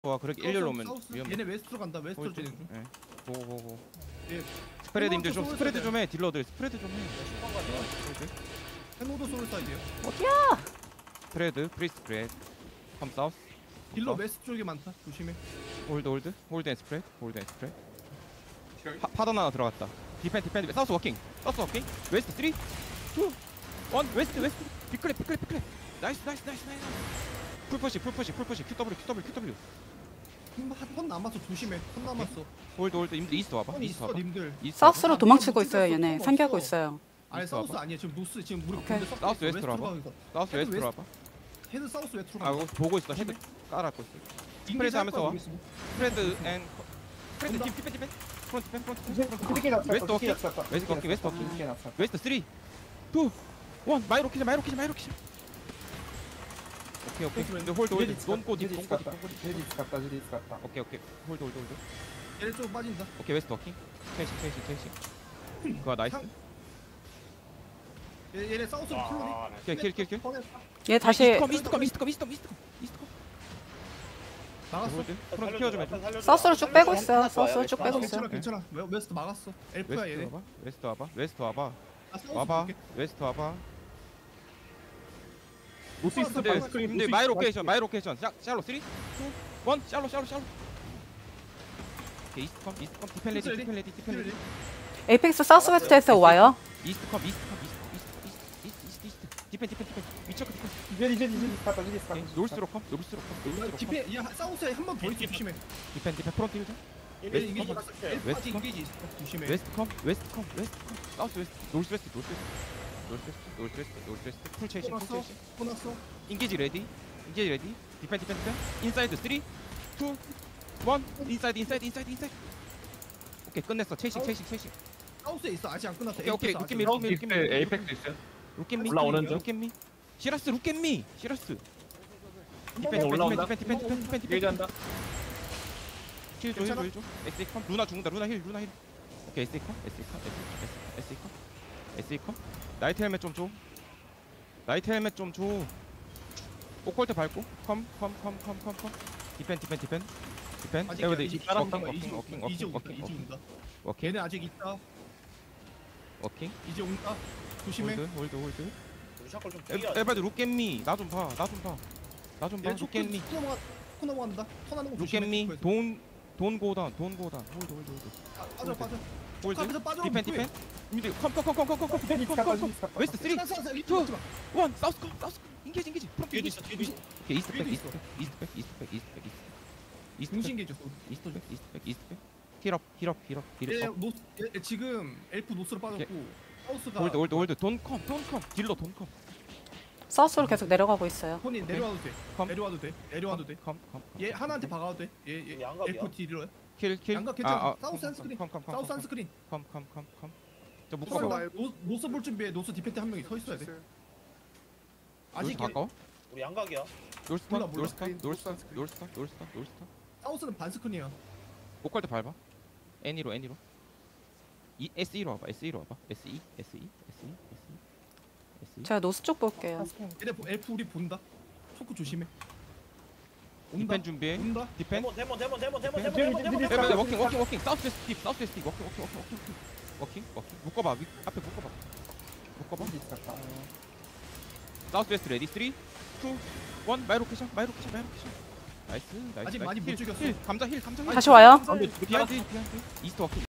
와 그렇게 일렬로 오면 사우스. 위험해. 얘네 웨스트로 간다. 웨스트로 진행 중. 예. 보고. 예. 스프레드 님들 좀 소울 스프레드 사이드. 좀 해. 딜러들 스프레드 좀 해. 해노도 소울 사이드에요. 스프레드 프리스 스프레드. 컴 사우스. 딜러 웨스트 쪽에 많다. 조심해. 홀드 앤 스프레드. 홀드 앤 스프레드. 파던 하나 들어갔다. 디펜 사우스 워킹. 웨스트 3 2 1 웨스트 비클랩 나이스 풀푸시 QW 턴 남았어. 조심해. 턴 남았어. 홀드 님들 이스트 와봐. 턴 있어 님들. 사우스로 아, 도망치고 지금 있어요. 못 얘네 찍었어. 상기하고 없어. 있어요. 아니 이스트 사우스 와봐. 아니야. 지금 노스 지금 우리 오케이. 군대 섞여 사우스 있어. 웨스트로 와봐. 가고 있어. 사우스 헤드 웨스트로 와봐. 헤드 사우스 웨스트로 아 간다. 이거 보고 있어. 헤드 깔았고 있어. 스프레드 하면서 와. 스프레드 앤 스프레드 온다. 디펜 프론트 웨스트 워킹 웨스트 3 2 1 마이로 키자 오케이 근데 홀드 돈고 딥 오케이 홀드 얘네 쪽 빠진다. 오케이 웨스트 워킹 체이싱 그거 나이스 얘네 사우스로 클로리. 오케이 킬 얘 다시 이스트 막았어. 홀드 프론트 케어 좀 해줘 사우스로 쭉 빼고 있어요. 사우스로 쭉 빼고 있어요. 괜찮아. 웨스트 막았어. 엘프야 얘네. 웨스트 와봐 아, 사우스 와봐 볼게. 웨스트 와봐 노스이스트 근데 마이 로케이션 샬로 3 2 1 샬로 오케이 이스트 컴 디펜 레디 에이펙스 사우스 웨스트에서 와요. 이스트 디펜 위쳐크 노스로 컴 디페 야 사우스에 한 번 더 있어. 조심해. 디펜 프론트 힐드 얘네 인게이지 갔어. 엘프까지 웨스트 인게이지 있어. 조심해. 웨스트 컴 사우스 웨스트 노스 웨스트 풀 체이싱 보났어. 인게이지 레디 디펜 인사이드 3 2 1 인사이드 오케이 끝냈어 체이싱 사우스에 있어. 아직 안 끝났어. 오케이 에이펙스 룩앤미 에이펙도 있어요. 룩앤미 올라오는 중. 룩앤미 시라스 디펜 올라온다. 디펜 얘기한다. 힐 줘. SE 컴 루나 죽는다. 루나 힐. 오케이 SE 컴. 나이트 헬멧 좀 줘. 오컬트 밟고 컴. 디펜. 아직 에브리 이제 워킹. 온다. 워킹. 얘네 아직 있다. 워킹. 이제 온다. 조심해. 홀드. 에바드 룩앤미 나 좀 봐. 얘네 쪽 룩앤미. 코 넘어간다. 턴하는 거 룩앤미 조심해. 돈 고단. 홀드. 빠져. 홀드. 앞에서 빠져. 디펜. 미드 컴. 웨스트 3 2 1 사우스 컴. 인게이지. 프론트 뒤에 있어. 오케이 이스트 중심계죠. 힐업 얘 지금 엘프 노스로 빠졌고 사우스가 홀드 돈컴 딜러 돈컴 사우스로 계속 내려가고 있어요. 폰이 내려와도 돼. 컴. 내려와도 돼. 얘 하나한테 박아도 돼. 얘 양각이야? 엘프 딜러야. 킬 양각 괜찮아. 사우스 한스크린. 사우스 한스크린. 저 묶어봐 노스 볼 준비해. 노스 디펜트 한 명이 서 있어야 돼. 아직 아직 가까워? 우리 양각이야. 놀스타 사우스는 반스크린이야. 목갈 때 밟아 N이로 SE로 와봐 SE 제가 노스 쪽 볼게요. 얘네 엘프 우리 본다. 초크 조심해. 온다. 디펜 준비해 온다. 디펜 데몬. 워킹 사우스 웨스트 워킹 묶어봐 앞에 묶어봐 사우스 웨스트 레디 3 2 1 마이로케이션 나이스 아직 많이 못 죽였어. 감자 힐 다시 와요. 비하인드 이스트 워킹